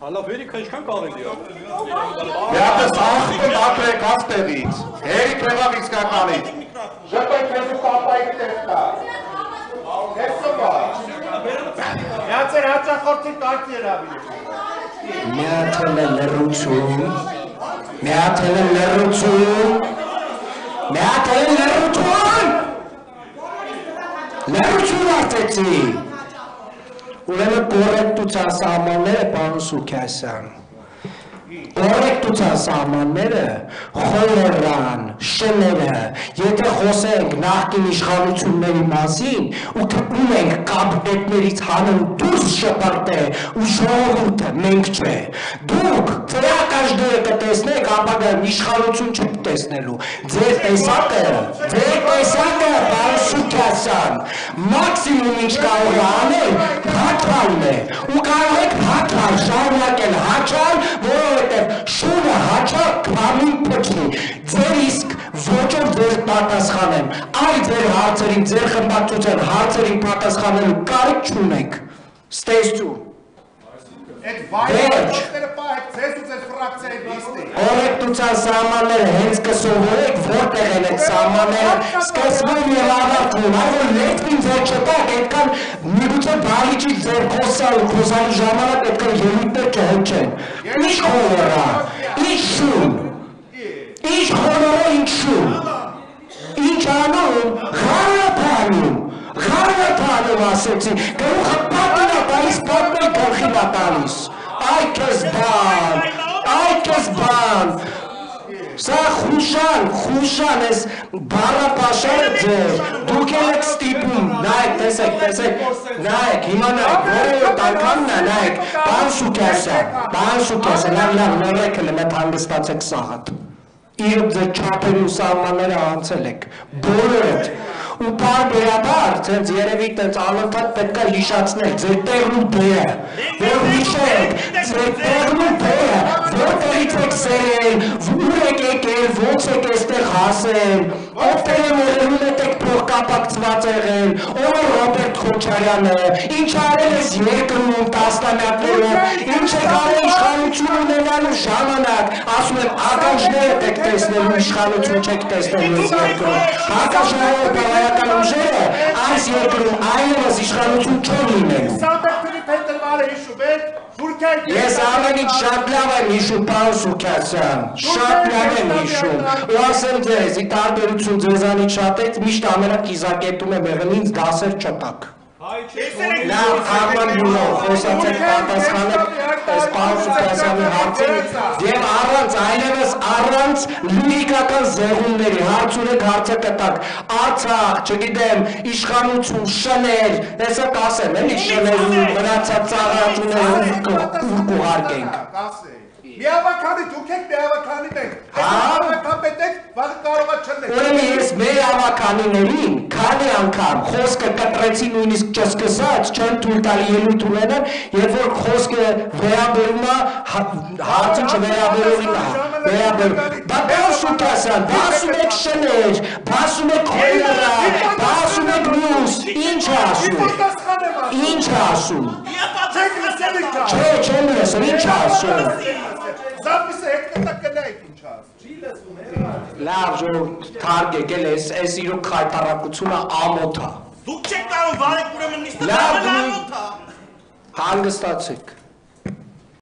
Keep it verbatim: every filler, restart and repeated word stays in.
Հալա վերիք ինչքան կարելի է։ Դե սաղթում ապրեք աստեղից, հերիք եղավ իսկականից, ժպետ մեզու պապայիք տեխտա, հեսոմա, միացեր հաճախորդի կայք երավի։ Միաթել է լրություն, միաթել է լրություն, միաթել է լրություն, լրություն արտեցի, ուրեմն կորեկտության սահմանները պարոն Սուքասյան, կորեկտության սահմանները խորան, շները, եթե խոսենք նախկին իշխանությունների մասին ու թվում ենք կաբինետներից հանուն դուրս շպրտել ու ժողովուրդը մենք չէ, դուք ծրակաշները կտեսնեք ապագայում իշխանություն չտեսնելու, ձեր տեսակը, ձեր տեսակը պարոն Սուքասյան, մաքսիմում ինչ կարող է անել հաճալն է ու կարող եք հաճալ, շարունակել հաճալ, որովհետև շունը հաճալ կամին փչնի, ձեր իսկ ոճով ձեր պատասխանեմ, այլ ձեր հարցերին, ձեր խմբակցության հարցերին պատասխանելու կարիք չունեք, ստեսություն։ Այդ վայրը պահեք ձեզ ու ձեր ֆրակցիայի բիստի։ Կորեկտության սահմանները հենց կսովորեք, որտեղ են այդ սահմանները սկսվում և ավարտվում, այլ որ լետվին ձեր չտակ, այդքան միգուցե բալիճից ձեր խոսալու, խոսալու ժամանակ այդքան ելույթներ չհնչեն։ Ինչ խորորա, ինչ շուն, ինչ խորորա, ինչ շուն, ինչ անում, խարատ անում, խարատ անում ասեցի, գլուխը պատին է տալիս, պատմել գլխին է տալիս, այ կեզ բան, այ կեզ բան, սա խուշան, խուշան, ես բարապաշարը ձեր, դուք էլ եք ստիպում, նայեք, տեսեք, տեսեք, նայեք, հիմա նայեք, որևէ անգամն է, նայեք, բան Սուքասյան, բան Սուքասյան, լավ, լավ, նորեքը լմետ հանգստացեք սաղատ, իր ձեր չապերի ու սահմանները անցել եք, բոլորդ, ու պարբերաբար, ձեզ երևի տենց անընդհատ պետք է հիշացնել ձեր տեղն ու դերը, որ հիշեք, ձեր տեղն ու դերը, որտեղից եք սերել, ուր եք եկել, ոնց եք էստեղ հասել, ովտեղ եմ եղել եք փոխկապակցված եղել, ով է Ռոբերտ Քոչարյանը, ինչ արել ես երկրում տասնամյակներով, ինչ եք արել իշխանություն ունենալու ժամանակ, ասում եմ ականջներդ եք տեսնելու, իշխանություն չեք տեսնելու ես երկրում, հակաշարով հայական ուժերը այս երկրում այլևս իշխանություն չեն լինելու։ Ես ամեն ինչ շատ լավ եմ հիշում, պարոն Սուքասյան, շատ լավ եմ հիշում, ու ասեմ ձեզ, ի տարբերություն ձեզանից շատից միշտ ամենակիզակետում եմ եղել, ինձ դասեր չտաք։ Լավ, Արման Յունով, խոսացեք պատասխանեք այս պարոն Սուքասյանի հարցին և առանց, այլևս առանց լիրիկական զեղումների, հարց ունեք հարցը կտակ, Արցախ, չգիտեմ, իշխանություն, շներ, տեսակ ասեմ, էլի շներ ու մնացած ծաղրացուները ուր կուղարկենք։ Միավականի դուք եք միավականի մենք, միավականպետ եք, վաղը կարողա չնեք։ Ուրեմն ես մեր ավականիներին քանի անգամ խոսքը կտրեցի նույնիսկ չսկսած, չեն թույլ տալի ելույթ ունենան, երբ որ խոսքը վերաբերում է հարցը չվերաբերողին է, վերաբերում։ Բա պարոն Սուքասյան, բասում եք շներ, բասում եք խորորա, բասում եք մյուս, ինչ է ասում։ Ինչ է ասում։ Չէ, չեմ լսել, ինչ է ասում։ Զապիսը հետկտա կնայք ինչ ասում։ Լավ ժողովուրդ, թարգեք էլ այս իրոք խայտառակությունը ամոթ է։ Դուք չեք կարող վարեք ուրեմն նիստը Լավ, ամոթ է։ հանգստացեք։